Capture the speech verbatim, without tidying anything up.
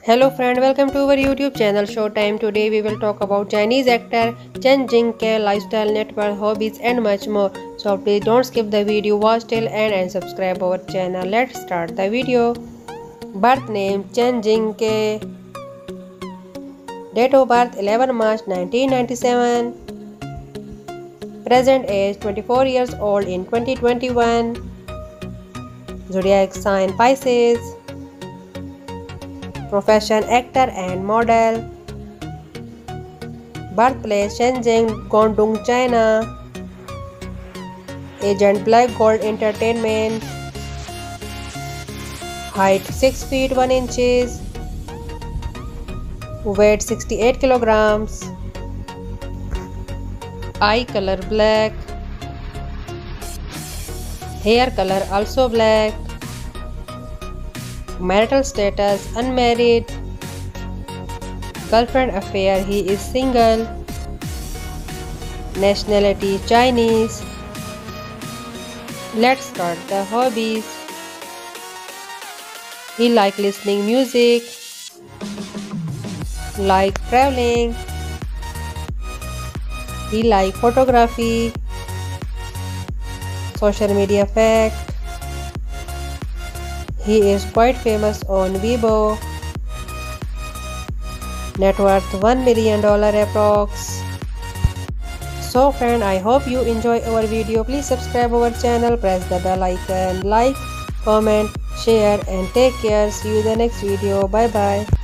Hello friend, welcome to our YouTube channel Showtime. Today we will talk about Chinese actor Chen Jingke, lifestyle, net worth, hobbies and much more. So please don't skip the video, watch till end and subscribe our channel. Let's start the video. Birth name Chen Jingke. Date of birth eleven March nineteen ninety-seven. Present age twenty-four years old in twenty twenty-one. Zodiac sign Pisces. Profession actor and model. Birthplace Shenzhen, Guangdong, China. Agent Black Gold Entertainment. Height six feet one inches. Weight sixty-eight kilograms. Eye color black. Hair color also black. Marital status unmarried. Girlfriend affair he is single. Nationality Chinese. Let's start the hobbies. He like listening music. Like traveling. He like photography. Social media fact. He is quite famous on Weibo. Net worth one million dollars approx. So friend, I hope you enjoy our video. Please subscribe our channel, press the bell icon, like, comment, share and take care. See you in the next video. Bye bye.